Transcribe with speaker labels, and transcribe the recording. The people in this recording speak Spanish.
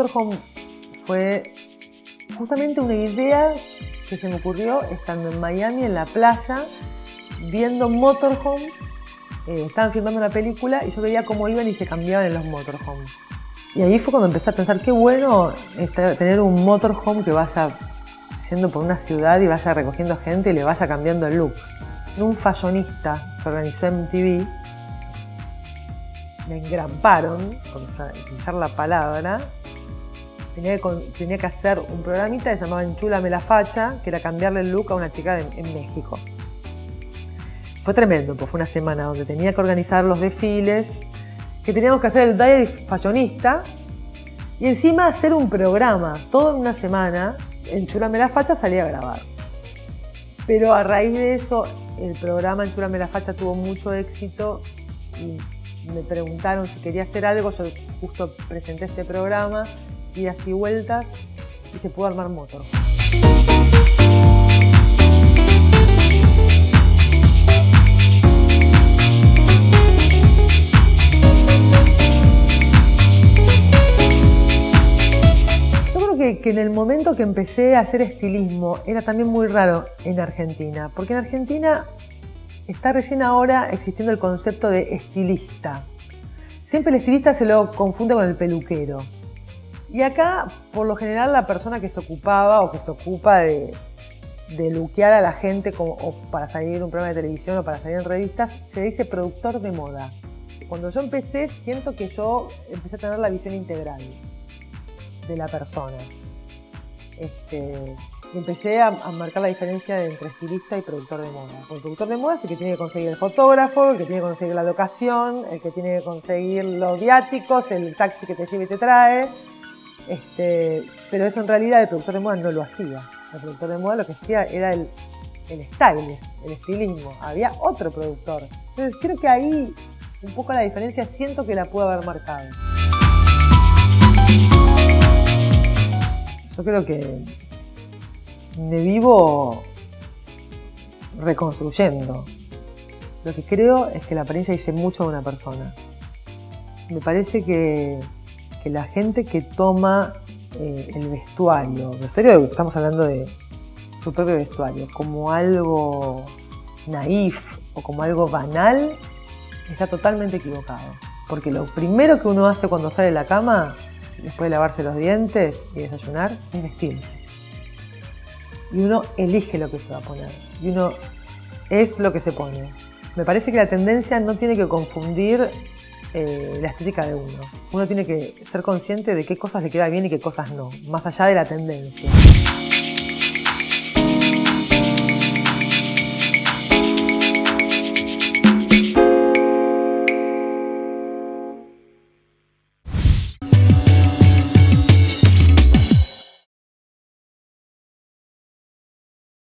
Speaker 1: motorhome fue justamente una idea que se me ocurrió estando en Miami, en la playa, viendo motorhomes. Estaban filmando una película y yo veía cómo iban y se cambiaban en los motorhomes. Y ahí fue cuando empecé a pensar, qué bueno tener un motorhome que vaya yendo por una ciudad y vaya recogiendo gente y le vaya cambiando el look. Un fashionista que organizó MTV, me engramparon, por utilizar la palabra. Tenía que hacer un programita que se llamaba Enchúlame la facha, que era cambiarle el look a una chica en México. Fue tremendo, pues fue una semana donde tenía que organizar los desfiles, que teníamos que hacer el diary fashionista y encima hacer un programa, todo en una semana. Enchúlame la facha salía a grabar. Pero a raíz de eso, el programa Enchúlame la facha tuvo mucho éxito y me preguntaron si quería hacer algo. Yo justo presenté este programa, idas y vueltas, y se pudo armar motor. Que en el momento que empecé a hacer estilismo era también muy raro en Argentina, porque en Argentina está recién ahora existiendo el concepto de estilista. Siempre el estilista se lo confunde con el peluquero. Y acá, por lo general, la persona que se ocupaba o que se ocupa de luquear a la gente o para salir en un programa de televisión o para salir en revistas, se dice productor de moda. Cuando yo empecé, siento que yo empecé a tener la visión integral de la persona. Empecé a marcar la diferencia entre estilista y productor de moda. El productor de moda es el que tiene que conseguir el fotógrafo, el que tiene que conseguir la locación, el que tiene que conseguir los viáticos, el taxi que te lleva y te trae. Pero eso en realidad el productor de moda no lo hacía. El productor de moda lo que hacía era el style, el estilismo. Había otro productor. Entonces creo que ahí un poco la diferencia siento que la puedo haber marcado. Yo creo que me vivo reconstruyendo. Lo que creo es que la apariencia dice mucho de una persona. Me parece que la gente que toma el vestuario, estamos hablando de su propio vestuario, como algo naif o como algo banal, está totalmente equivocado. Porque lo primero que uno hace cuando sale de la cama, después de lavarse los dientes y desayunar, es vestirse. Y uno elige lo que se va a poner. Y uno es lo que se pone. Me parece que la tendencia no tiene que confundir la estética de uno. Uno tiene que ser consciente de qué cosas le queda bien y qué cosas no, más allá de la tendencia.